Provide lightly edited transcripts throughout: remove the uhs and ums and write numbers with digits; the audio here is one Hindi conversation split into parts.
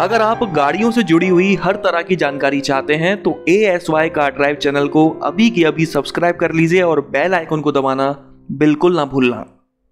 अगर आप गाड़ियों से जुड़ी हुई हर तरह की जानकारी चाहते हैं तो ASY cardrive चैनल को अभी के अभी सब्सक्राइब कर लीजिए और बेल आइकन को दबाना बिल्कुल ना भूलना।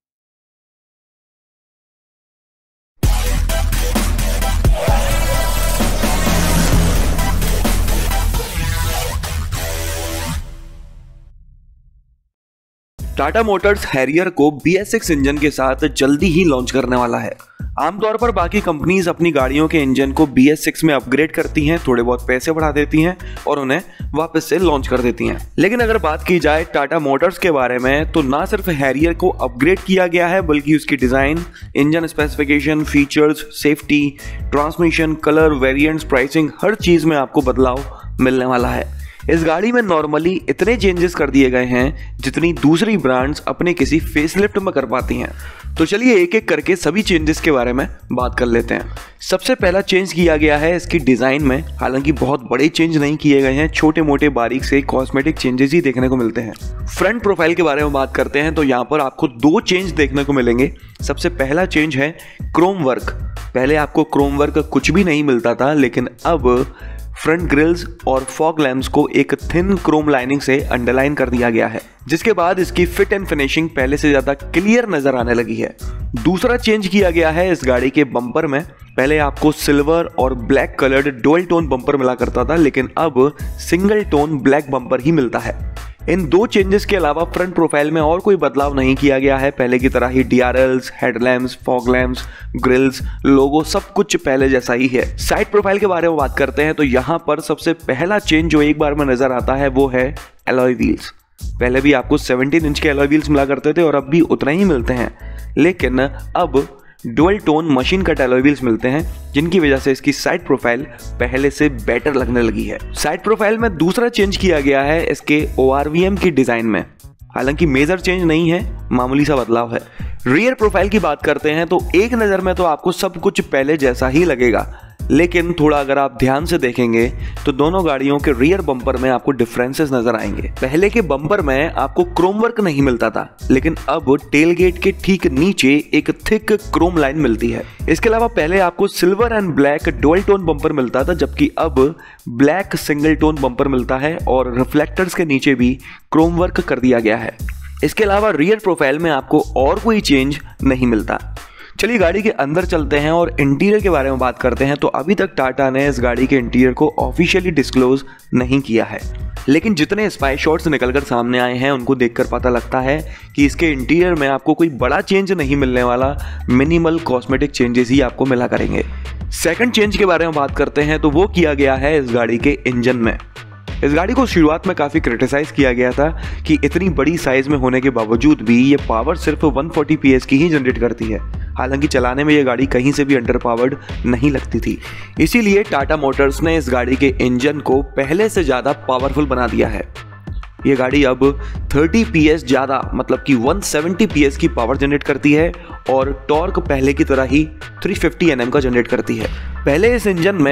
टाटा मोटर्स हैरियर को BS6 इंजन के साथ जल्दी ही लॉन्च करने वाला है। आमतौर पर बाकी कंपनीज अपनी गाड़ियों के इंजन को BS6 में अपग्रेड करती हैं, थोड़े बहुत पैसे बढ़ा देती हैं और उन्हें वापस से लॉन्च कर देती हैं। लेकिन अगर बात की जाए टाटा मोटर्स के बारे में तो ना सिर्फ हैरियर को अपग्रेड किया गया है बल्कि उसकी design, engine specification, features, safety, transmission, colour, variants, pricing, हर चीज में आपको बदलाव मिलने वाला है। इस गाड़ी में नॉर्मली इतने चेंजेस कर दिए गए हैं जितनी दूसरी ब्रांड्स अपने किसी फेसलिफ्ट में कर पाती हैं। तो चलिए एक एक करके सभी चेंजेस के बारे में बात कर लेते हैं। सबसे पहला चेंज किया गया है इसकी डिजाइन में। हालांकि बहुत बड़े चेंज नहीं किए गए हैं, छोटे मोटे बारीक से कॉस्मेटिक चेंजेस ही देखने को मिलते हैं। फ्रंट प्रोफाइल के बारे में बात करते हैं तो यहाँ पर आपको दो चेंज देखने को मिलेंगे। सबसे पहला चेंज है क्रोम वर्क। पहले आपको क्रोम वर्क कुछ भी नहीं मिलता था, लेकिन अब फ्रंट ग्रिल्स और फॉग लैम्प्स को एक थिन क्रोम लाइनिंग से अंडरलाइन कर दिया गया है, जिसके बाद इसकी फिट एंड फिनिशिंग पहले से ज्यादा क्लियर नजर आने लगी है। दूसरा चेंज किया गया है इस गाड़ी के बम्पर में। पहले आपको सिल्वर और black coloured dual tone bumper मिला करता था, लेकिन अब सिंगल टोन ब्लैक बम्पर ही मिलता है। इन दो चेंजेस के अलावा फ्रंट प्रोफाइल में और कोई बदलाव नहीं किया गया है। पहले की तरह ही DRLs, headlamps, fog lamps, grilles, logo सब कुछ पहले जैसा ही है। साइड प्रोफाइल के बारे में बात करते हैं तो यहाँ पर सबसे पहला चेंज जो एक बार में नजर आता है वो है एलॉय व्हील्स। पहले भी आपको 17 इंच के एलॉय व्हील्स मिला करते थे और अब भी उतना ही मिलते हैं, लेकिन अब dual tone machine cut alloy wheels मिलते हैं, जिनकी वजह से इसकी साइड प्रोफाइल पहले से बेटर लगने लगी है। साइड प्रोफाइल में दूसरा चेंज किया गया है इसके ORVM की डिजाइन में। हालांकि मेजर चेंज नहीं है, मामूली सा बदलाव है। रियर प्रोफाइल की बात करते हैं तो एक नजर में तो आपको सब कुछ पहले जैसा ही लगेगा, लेकिन थोड़ा अगर आप ध्यान से देखेंगे तो दोनों गाड़ियों के रियर बम्पर में आपको डिफरेंसेस नजर आएंगे। पहले के बम्पर में आपको क्रोम वर्क नहीं मिलता था, लेकिन अब टेल गेट के ठीक नीचे एक थिक क्रोम लाइन मिलती है। इसके अलावा पहले आपको silver and black dual tone bumper मिलता था, जबकि अब ब्लैक सिंगल टोन बम्पर मिलता है और रिफ्लेक्टर्स के नीचे भी क्रोम वर्क कर दिया गया है। इसके अलावा रियर प्रोफाइल में आपको और कोई चेंज नहीं मिलता। चलिए गाड़ी के अंदर चलते हैं और इंटीरियर के बारे में बात करते हैं। तो अभी तक टाटा ने इस गाड़ी के इंटीरियर को ऑफिशियली डिस्क्लोज नहीं किया है, लेकिन जितने स्पाई शॉट्स निकलकर सामने आए हैं उनको देखकर पता लगता है कि इसके इंटीरियर में आपको कोई बड़ा चेंज नहीं मिलने वाला, मिनिमल कॉस्मेटिक चेंजेस ही आपको मिला करेंगे। सेकंड चेंज के बारे में बात करते हैं तो वो किया गया है इस गाड़ी के इंजन में। इस गाड़ी को शुरुआत में काफ़ी क्रिटिसाइज किया गया था कि इतनी बड़ी साइज में होने के बावजूद भी ये पावर सिर्फ 140 PS की ही जनरेट करती है। हालांकि चलाने में ये गाड़ी कहीं से भी अंडर पावर्ड नहीं लगती थी। इसीलिए टाटा मोटर्स ने इस गाड़ी के इंजन को पहले से ज़्यादा पावरफुल बना दिया है। ये गाड़ी अब 30 PS ज़्यादा, मतलब कि 170 PS की पावर जनरेट करती है और टॉर्क पहले की तरह ही 350 Nm का जनरेट करती है। पहले इस इंजन में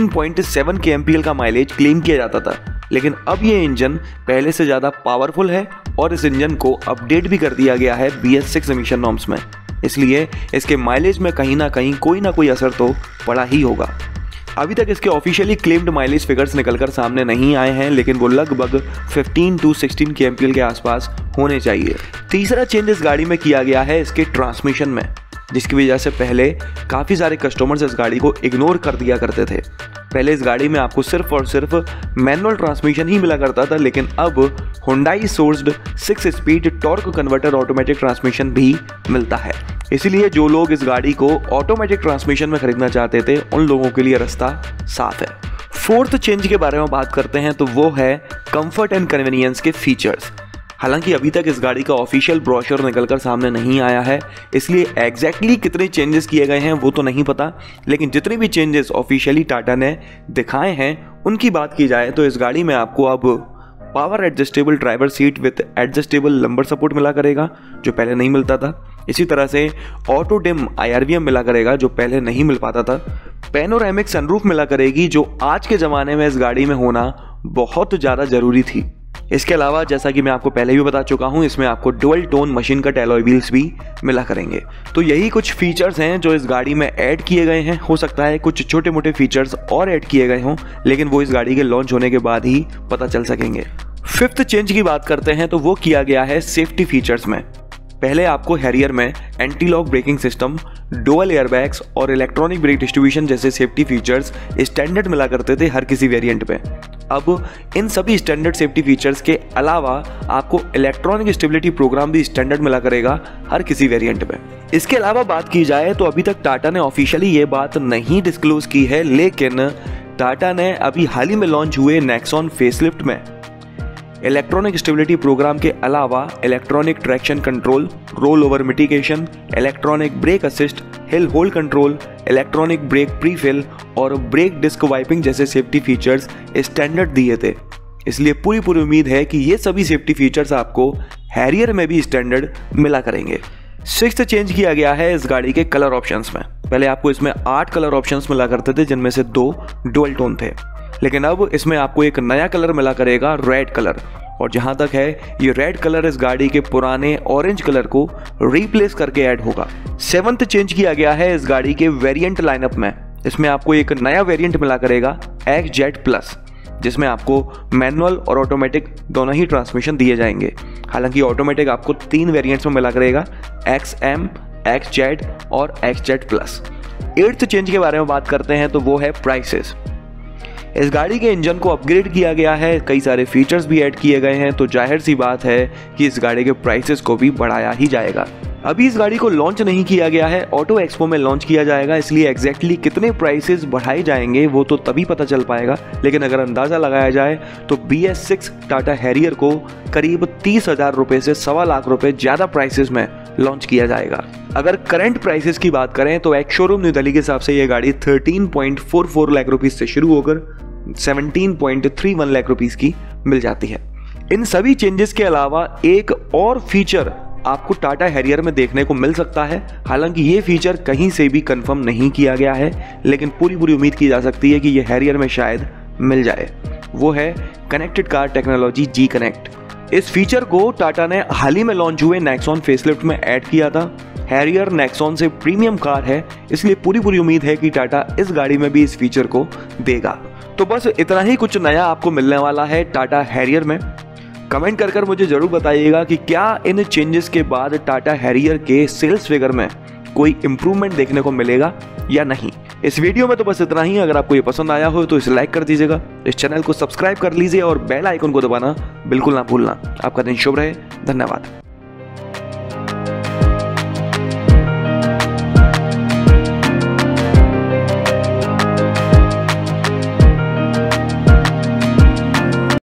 16.7 kmpl का माइलेज क्लेम किया जाता था, लेकिन अब ये इंजन पहले से ज़्यादा पावरफुल है और इस इंजन को अपडेट भी कर दिया गया है BS6 एमिशन नॉर्म्स में। इसलिए इसके माइलेज में कहीं ना कहीं कोई ना कोई असर तो पड़ा ही होगा। अभी तक इसके ऑफिशियली क्लेम्ड माइलेज फिगर्स निकलकर सामने नहीं आए हैं, लेकिन वो लगभग 15 to 16 kmpl के आसपास होने चाहिए। तीसरा चेंज इस गाड़ी में किया गया है इसके ट्रांसमिशन में, जिसकी वजह से पहले काफ़ी सारे कस्टमर्स इस गाड़ी को इग्नोर कर दिया करते थे। पहले इस गाड़ी में आपको सिर्फ और सिर्फ मैनुअल ट्रांसमिशन ही मिला करता था, लेकिन अब Hyundai sourced 6 speed torque converter automatic transmission भी मिलता है। इसीलिए जो लोग इस गाड़ी को ऑटोमेटिक ट्रांसमिशन में खरीदना चाहते थे उन लोगों के लिए रास्ता साफ है। फोर्थ चेंज के बारे में बात करते हैं तो वो है कंफर्ट एंड कन्वीनियंस के फीचर्स। हालांकि अभी तक इस गाड़ी का ऑफिशियल ब्रोशर निकलकर सामने नहीं आया है, इसलिए एग्जैक्टली कितने चेंजेस किए गए हैं वो तो नहीं पता, लेकिन जितने भी चेंजेस ऑफिशियली टाटा ने दिखाए हैं उनकी बात की जाए तो इस गाड़ी में आपको अब power adjustable driver seat with adjustable lumbar support मिला करेगा, जो पहले नहीं मिलता था। इसी तरह से ऑटो डिम IRVM मिला करेगा, जो पहले नहीं मिल पाता था। पैनोरामिक सनरूफ मिला करेगी, जो आज के ज़माने में इस गाड़ी में होना बहुत ज़्यादा ज़रूरी थी। इसके अलावा जैसा कि मैं आपको पहले भी बता चुका हूं, इसमें आपको dual tone machine cut alloy wheels भी मिला करेंगे। तो यही कुछ फीचर्स हैं जो इस गाड़ी में ऐड किए गए हैं। हो सकता है कुछ छोटे मोटे फीचर्स और ऐड किए गए हों, लेकिन वो इस गाड़ी के लॉन्च होने के बाद ही पता चल सकेंगे। फिफ्थ चेंज की बात करते हैं तो वो किया गया है सेफ्टी फीचर्स में। पहले आपको हैरियर में anti lock braking system, dual airbags और इलेक्ट्रॉनिक ब्रेक डिस्ट्रीब्यूशन जैसे सेफ्टी फीचर्स स्टैंडर्ड मिला करते थे हर किसी वेरिएंट पे। अब इन सभी स्टैंडर्ड सेफ्टी फीचर्स के अलावा आपको इलेक्ट्रॉनिक स्टेबिलिटी प्रोग्राम भी स्टैंडर्ड मिला करेगा हर किसी वेरिएंट में। इसके अलावा बात की जाए तो अभी तक टाटा ने ऑफिशियली ये बात नहीं डिस्क्लोज की है, लेकिन टाटा ने अभी हाल ही में लॉन्च हुए नेक्सॉन फेसलिफ्ट में इलेक्ट्रॉनिक स्टेबिलिटी प्रोग्राम के अलावा electronic traction control, roll over mitigation, electronic brake assist, hill hold control, electronic brake prefill और ब्रेक डिस्क वाइपिंग जैसे सेफ्टी फीचर्स स्टैंडर्ड दिए थे। इसलिए पूरी उम्मीद है कि ये सभी सेफ्टी फीचर्स आपको हैरियर में भी स्टैंडर्ड मिला करेंगे। सिक्स्थ चेंज किया गया है इस गाड़ी के कलर ऑप्शंस में। पहले आपको इसमें 8 कलर ऑप्शंस मिला करते थे, जिनमें से 2 डुअल टोन थे, लेकिन अब इसमें आपको एक नया कलर मिला करेगा, रेड कलर। और जहां तक है, ये रेड कलर इस गाड़ी के पुराने ऑरेंज कलर को रिप्लेस करके ऐड होगा। 7th चेंज किया गया है इस गाड़ी के वेरिएंट लाइनअप में। इसमें आपको एक नया वेरिएंट मिला करेगा XZ प्लस, जिसमें आपको मैनुअल और ऑटोमेटिक दोनों ही ट्रांसमिशन दिए जाएंगे। हालांकि ऑटोमेटिक आपको 3 वेरिएंट्स में मिला करेगा, XM, XZ और XZ प्लस। 8th चेंज के बारे में बात करते हैं तो वो है प्राइसेस। इस गाड़ी के इंजन को अपग्रेड किया गया है, कई सारे फीचर्स भी ऐड किए गए हैं, तो जाहिर सी बात है कि इस गाड़ी के प्राइसेस को भी बढ़ाया ही जाएगा। अभी इस गाड़ी को लॉन्च नहीं किया गया है, ऑटो एक्सपो में लॉन्च किया जाएगा, इसलिए एग्जैक्टली कितने प्राइसेस बढ़ाए जाएंगे वो तो तभी पता चल पाएगा। लेकिन अगर अंदाजा लगाया जाए तो BS6 टाटा हैरियर को करीब 30,000 रुपए से 1.25 लाख रुपए ज्यादा प्राइसेस में लॉन्च किया जाएगा। अगर करंट प्राइसेस की बात करें तो एक शोरूम न्यू दिल्ली के हिसाब से ये गाड़ी 13.44 लाख रुपीज से शुरू होकर 17.31 लाख रुपीज की मिल जाती है। इन सभी चेंजेस के अलावा एक और फीचर आपको टाटा हैरियर में देखने को मिल सकता है। हालांकि ये फीचर कहीं से भी कंफर्म नहीं किया गया है, लेकिन पूरी उम्मीद की जा सकती है कि ये हैरियर में शायद मिल जाए। वो है connected car technology Z connect. इस फीचर को टाटा ने हाल ही में लॉन्च हुए नेक्सॉन फेसलिफ्ट में ऐड किया था। हैरियर नेक्सॉन से प्रीमियम कार है, इसलिए पूरी उम्मीद है कि टाटा इस गाड़ी में भी इस फीचर को देगा। तो बस इतना ही कुछ नया आपको मिलने वाला है टाटा हैरियर में। कमेंट कर मुझे जरूर बताइएगा कि क्या इन चेंजेस के बाद टाटा हैरियर के सेल्स फिगर में कोई इंप्रूवमेंट देखने को मिलेगा या नहीं। इस वीडियो में तो बस इतना ही। अगर आपको ये पसंद आया हो तो इसे लाइक कर दीजिएगा, इस चैनल को सब्सक्राइब कर लीजिए और बेल आइकन को दबाना बिल्कुल ना भूलना। आपका दिन शुभ रहे। धन्यवाद।